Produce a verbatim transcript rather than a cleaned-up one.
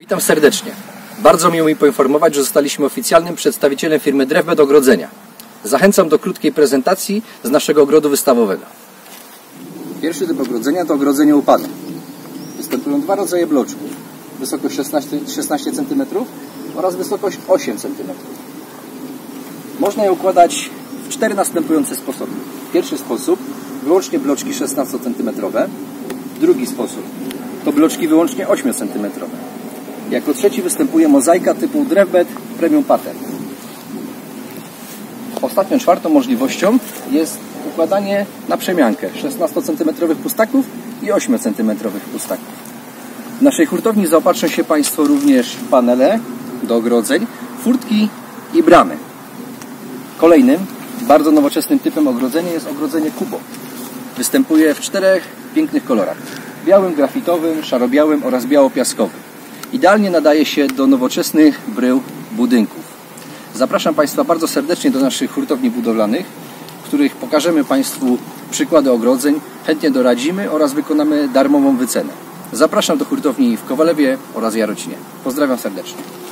Witam serdecznie. Bardzo miło mi poinformować, że zostaliśmy oficjalnym przedstawicielem firmy Drewbed Ogrodzenia. Zachęcam do krótkiej prezentacji z naszego ogrodu wystawowego. Pierwszy typ ogrodzenia to ogrodzenie upadne. Występują dwa rodzaje bloczków. Wysokość szesnaście centymetrów oraz wysokość osiem centymetrów. Można je układać w cztery następujące sposoby. Pierwszy sposób wyłącznie bloczki szesnastocentymetrowe. Drugi sposób to bloczki wyłącznie ośmiocentymetrowe. Jako trzeci występuje mozaika typu Drewbed Premium Pattern. Ostatnią, czwartą możliwością jest układanie na przemiankę szesnastocentymetrowych pustaków i ośmiocentymetrowych pustaków. W naszej hurtowni zaopatrzą się Państwo również w panele do ogrodzeń, furtki i bramy. Kolejnym, bardzo nowoczesnym typem ogrodzenia jest ogrodzenie Kubo. Występuje w czterech pięknych kolorach: białym, grafitowym, szarobiałym oraz białopiaskowym. Idealnie nadaje się do nowoczesnych brył budynków. Zapraszam Państwa bardzo serdecznie do naszych hurtowni budowlanych, w których pokażemy Państwu przykłady ogrodzeń, chętnie doradzimy oraz wykonamy darmową wycenę. Zapraszam do hurtowni w Kowalewie oraz Jarocinie. Pozdrawiam serdecznie.